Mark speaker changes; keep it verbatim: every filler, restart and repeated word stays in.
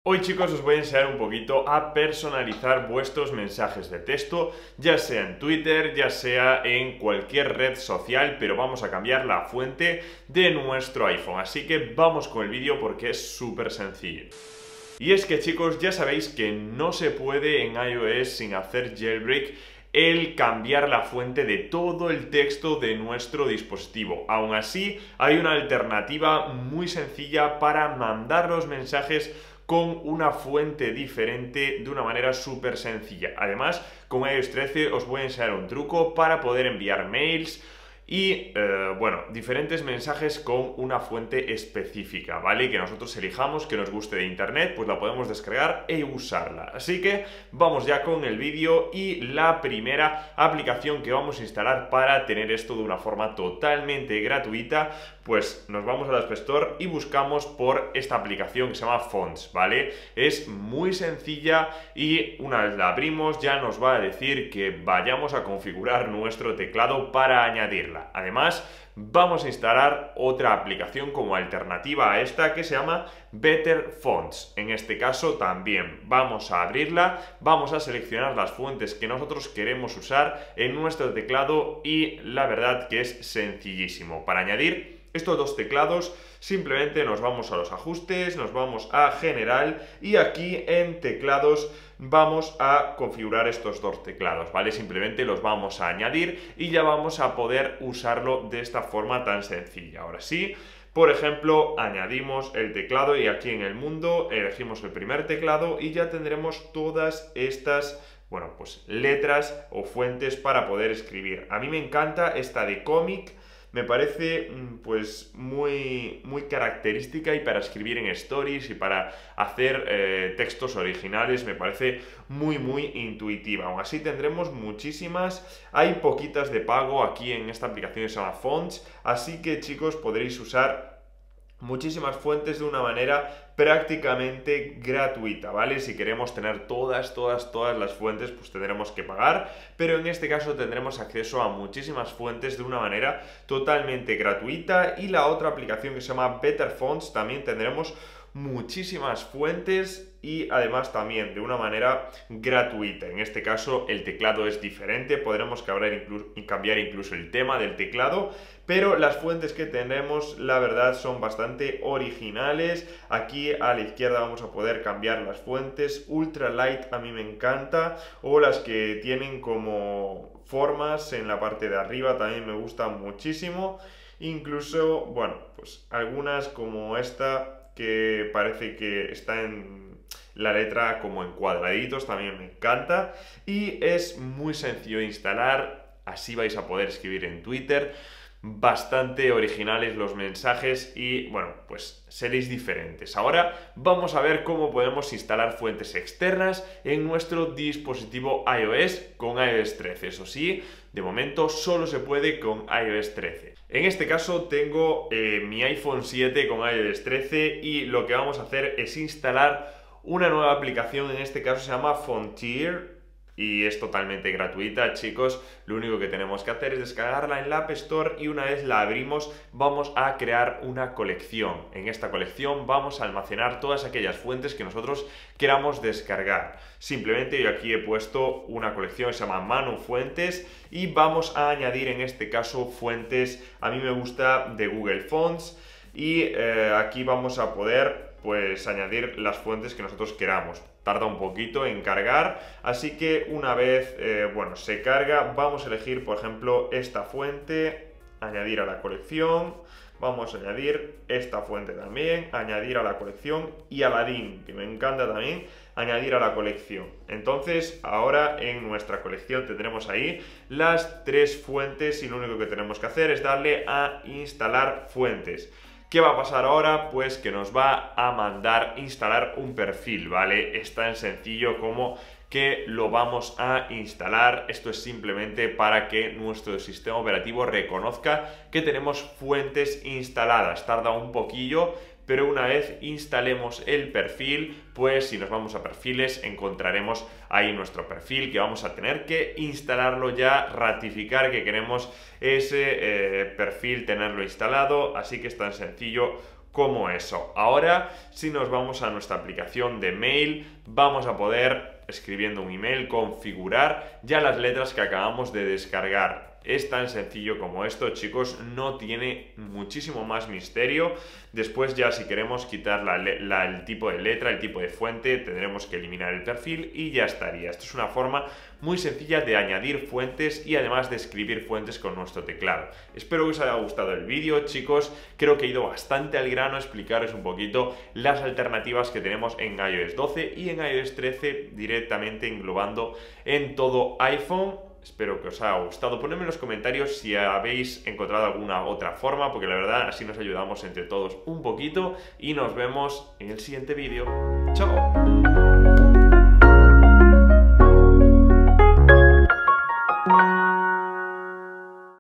Speaker 1: Hoy, chicos, os voy a enseñar un poquito a personalizar vuestros mensajes de texto, ya sea en Twitter, ya sea en cualquier red social, pero vamos a cambiar la fuente de nuestro iPhone. Así que vamos con el vídeo porque es súper sencillo. Y es que, chicos, ya sabéis que no se puede en iOS sin hacer jailbreak el cambiar la fuente de todo el texto de nuestro dispositivo. Aún así, hay una alternativa muy sencilla para mandar los mensajes con una fuente diferente de una manera súper sencilla. Además, con iOS trece os voy a enseñar un truco para poder enviar mails y, eh, bueno, diferentes mensajes con una fuente específica, ¿vale? Y que nosotros elijamos, que nos guste de internet, pues la podemos descargar e usarla. Así que vamos ya con el vídeo y la primera aplicación que vamos a instalar para tener esto de una forma totalmente gratuita, pues nos vamos a la App Store y buscamos por esta aplicación que se llama Fonts, ¿vale? Es muy sencilla y una vez la abrimos ya nos va a decir que vayamos a configurar nuestro teclado para añadirla. Además, vamos a instalar otra aplicación como alternativa a esta que se llama Better Fonts. En este caso también vamos a abrirla, vamos a seleccionar las fuentes que nosotros queremos usar en nuestro teclado y la verdad que es sencillísimo. Para añadir estos dos teclados simplemente nos vamos a los ajustes, nos vamos a general y aquí en teclados vamos a configurar estos dos teclados, ¿vale? Simplemente los vamos a añadir y ya vamos a poder usarlo de esta forma tan sencilla. Ahora sí, por ejemplo, añadimos el teclado y aquí en el mundo elegimos el primer teclado y ya tendremos todas estas, bueno, pues letras o fuentes para poder escribir. A mí me encanta esta de cómic. Me parece pues muy, muy característica y para escribir en stories y para hacer eh, textos originales me parece muy muy intuitiva. Aún así tendremos muchísimas, hay poquitas de pago aquí en esta aplicación que se llama Fonts, así que, chicos, podréis usar muchísimas fuentes de una manera prácticamente gratuita, ¿vale? Si queremos tener todas, todas, todas las fuentes, pues tendremos que pagar, pero en este caso tendremos acceso a muchísimas fuentes de una manera totalmente gratuita. Y la otra aplicación que se llama Better Fonts también tendremos muchísimas fuentes y además también de una manera gratuita. En este caso el teclado es diferente, podremos cambiar incluso, cambiar incluso el tema del teclado, pero las fuentes que tenemos la verdad son bastante originales. Aquí a la izquierda vamos a poder cambiar las fuentes. Ultralight a mí me encanta, o las que tienen como formas en la parte de arriba también me gustan muchísimo. Incluso, bueno, pues algunas como esta que parece que está en la letra como en cuadraditos, también me encanta y es muy sencillo de instalar. Así vais a poder escribir en Twitter, bastante originales los mensajes y, bueno, pues seréis diferentes. Ahora vamos a ver cómo podemos instalar fuentes externas en nuestro dispositivo iOS con iOS trece. Eso sí, de momento solo se puede con iOS trece. En este caso tengo eh, mi iPhone siete con iOS trece y lo que vamos a hacer es instalar una nueva aplicación. En este caso se llama Fontier y es totalmente gratuita, chicos. Lo único que tenemos que hacer es descargarla en la App Store y una vez la abrimos vamos a crear una colección. En esta colección vamos a almacenar todas aquellas fuentes que nosotros queramos descargar. Simplemente yo aquí he puesto una colección que se llama Manu Fuentes y vamos a añadir en este caso fuentes. A mí me gusta de Google Fonts y eh, aquí vamos a poder pues añadir las fuentes que nosotros queramos. Tarda un poquito en cargar, así que una vez eh, bueno, se carga, vamos a elegir, por ejemplo, esta fuente, añadir a la colección. Vamos a añadir esta fuente también, añadir a la colección, y Aladdin, que me encanta también, añadir a la colección. Entonces ahora en nuestra colección tendremos ahí las tres fuentes y lo único que tenemos que hacer es darle a instalar fuentes. ¿Qué va a pasar ahora? Pues que nos va a mandar instalar un perfil, ¿vale? Es tan sencillo como que lo vamos a instalar. Esto es simplemente para que nuestro sistema operativo reconozca que tenemos fuentes instaladas. Tarda un poquillo, pero una vez instalemos el perfil, pues si nos vamos a perfiles encontraremos ahí nuestro perfil, que vamos a tener que instalarlo ya, ratificar que queremos ese eh, perfil, tenerlo instalado. Así que es tan sencillo como eso. Ahora, si nos vamos a nuestra aplicación de mail, vamos a poder, escribiendo un email, configurar ya las letras que acabamos de descargar. Es tan sencillo como esto, chicos, no tiene muchísimo más misterio. Después ya si queremos quitar la, la, el tipo de letra, el tipo de fuente, tendremos que eliminar el perfil y ya estaría. Esto es una forma muy sencilla de añadir fuentes y además de escribir fuentes con nuestro teclado. Espero que os haya gustado el vídeo, chicos. Creo que he ido bastante al grano a explicaros un poquito las alternativas que tenemos en i O S doce y en i O S trece directamente englobando en todo iPhone. Espero que os haya gustado. Ponedme en los comentarios si habéis encontrado alguna otra forma, porque la verdad así nos ayudamos entre todos un poquito y nos vemos en el siguiente vídeo. ¡Chao!